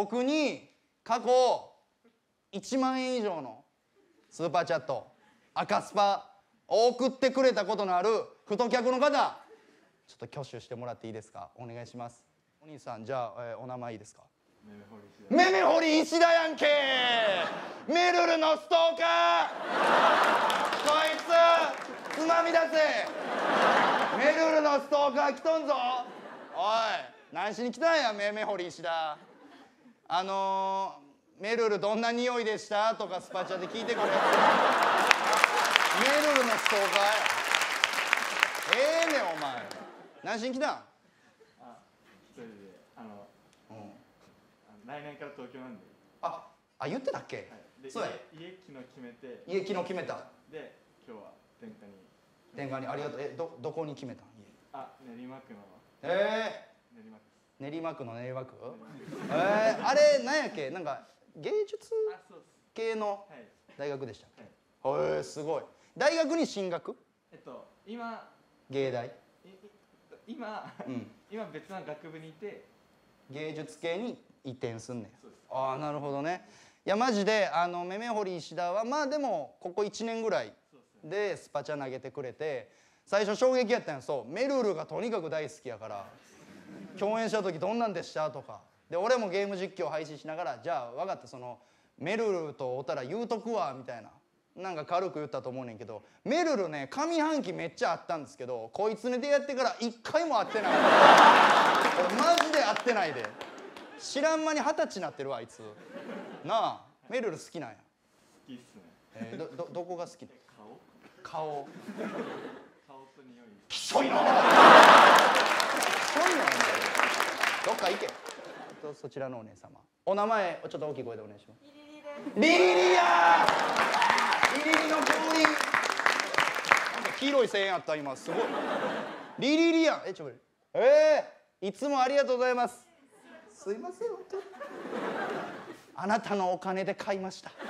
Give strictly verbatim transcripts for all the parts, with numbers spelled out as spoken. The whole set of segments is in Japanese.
僕に過去いちまんえん以上のスーパーチャット赤スパを送ってくれたことのある太客の方、ちょっと挙手してもらっていいですか。お願いします。お兄さん、じゃあ、えー、お名前いいですか。めめほり石田やんけー。めるるのストーカーこいつつまみ出せ。めるるのストーカー来とんぞ。おい、何しに来たんやめめほり石田。あのー、めるるどんな匂いでしたとかスパチャで聞いてくれ。めるるのストーカーや。ええねんお前。何しに来たん。 あ、一人であの、うん、来年から東京なんで。 あ、あ言ってたっけ。 はい、そうや。家昨日決めて。 家昨日決めた。 で今日は天下に。 天下にありがとう。えどどこに決めたん。家。 あ、練馬区の。 ええー。練馬区。練馬区の練馬区。ええー、あれなんやっけ、なんか芸術系の大学でしたっけ。はい、へえ、すごい。大学に進学。 えっと今。 芸大。 今、うん、今別の学部にいて芸術系に移転すんねん。ああ、なるほどね。いやマジであのめめほり石田はまあでもここいちねんぐらいでスパチャ投げてくれて、最初衝撃やったんや。そうめるるがとにかく大好きやから共演した時どんなんでしたとかで、俺もゲーム実況配信しながら、じゃあ分かった、そのめるるとおたら言うとくわみたいな、なんか軽く言ったと思うねんけど、めるるね上半期めっちゃあったんですけど、こいつに出会ってから一回も会ってない。俺マジで会ってないで。知らん間に二十歳になってるわあいつなあ。めるる好きなんや。 好きっすね。 えー、ど, ど, どこが好き。顔顔顔と匂い。 きしょいなきしょいな。どっか行け。そちらのお姉様、お名前ちょっと大きい声でお願いします。リリリです。リリリやー。リリリの降臨。なんか黄色い声援あった今、すごい。リリリやん。えちょっとえー、いつもありがとうございます。すいません本当に。あなたのお金で買いましたこ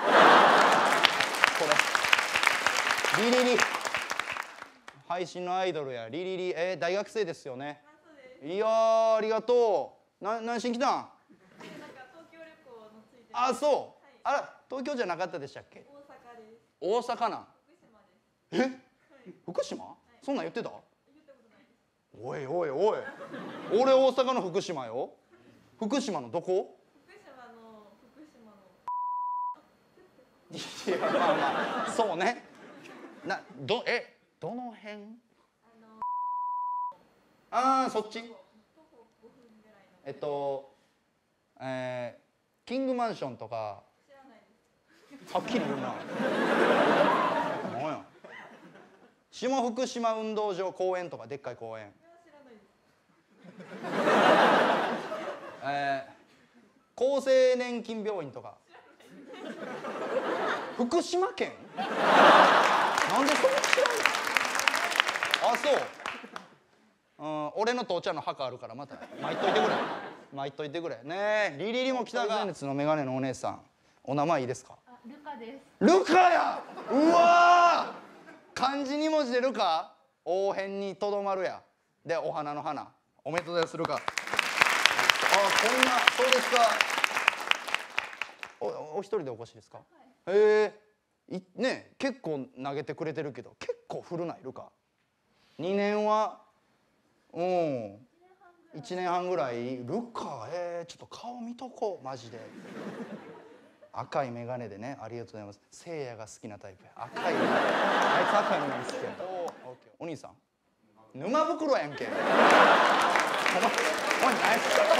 れ。リリリ配信のアイドルや。リリリ、えー、大学生ですよね。いやーありがとう。な何しに来たん。なんか東京旅行のついて。 あそう、はい、あら東京じゃなかったでしたっけ。大阪です。大阪なん。福島です。え、はい、福島、はい、そんなん言ってた。 言ったことないです。 おいおいおい俺大阪の福島よ。福島のどこ。 福島の福島いのやまあまあそうね。などえどの辺。ああそっち。えっとえー、キングマンションとか。 知らないです。 はっきり言うな。何や。下福島運動場公園とかでっかい公園。 知らないです。 えー、厚生年金病院とか。福島県。なんでそれ知らんの。あそう、うん、俺の父ちゃんの墓あるからまた巻いといてくれ巻いといてくれねえ。リリリも来たが。前列のメガネのお姉さん、お名前いいですか。 あ、ルカです。 ルカや。うわー漢字に文字でルカ。応変にとどまるや。でお花の花。おめでとうございますルカ。あこんなそうですか。おお一人でお越しですか。はい、へえいね結構投げてくれてるけど結構古ないルカ。にねんはうんいちねんはんぐらい。ルカえー、ちょっと顔見とこうマジで。赤い眼鏡でね、ありがとうございます。せいやが好きなタイプや。赤い、あいつ赤い眼鏡好きや。お兄さん沼袋やんけ。お前お前何してんの。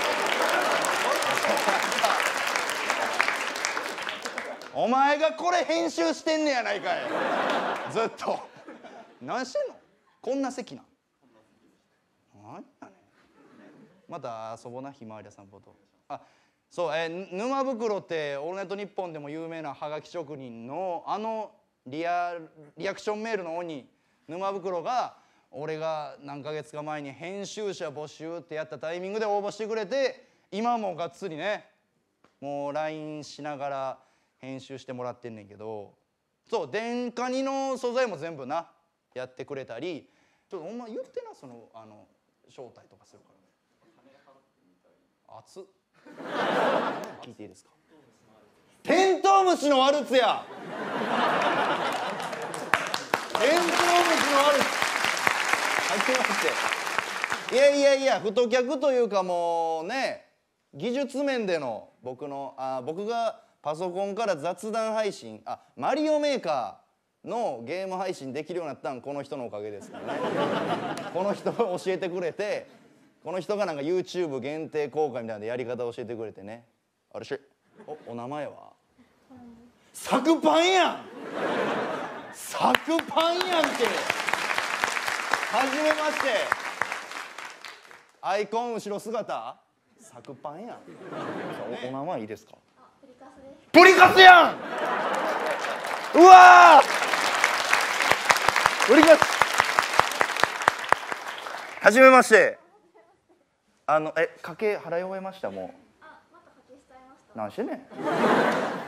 お前がこれ編集してんねやないかいずっと。何してんの。こんな席なん。何やねん。また遊ぼうなひまわりさんぽと。あそう、えー、沼袋って「オールナイトニッポン」でも有名なはがき職人のあのリアリアクションメールの鬼沼袋が、俺が何ヶ月か前に編集者募集ってやったタイミングで応募してくれて、今もがっつりねもう ライン しながら編集してもらってんねんけど、そう電化にの素材も全部なやってくれたり、ちょっとお前言ってな、そのあの招待とかするから。熱っ聞いていいですか？テントウムシのワルツや。テントウムシのワルツ。はじめまして。いやいやいや、太客というかもうね、技術面での僕のあ僕がパソコンから雑談配信、あマリオメーカーのゲーム配信できるようになったんこの人のおかげですからね。この人が教えてくれて、この人がなんか YouTube 限定公開みたいなやり方を教えてくれてね。あれしおお名前はサクパンやん。サクパンやんけ。はじめまして。アイコン後ろ姿サクパンやん。お, お名前いいですか？ あ、プリカスです。 プリカスやん。うわープリカス。はじめまして。あのえ家計払い終えましたもう。 あ、また課金しちゃいました。 何してんねん。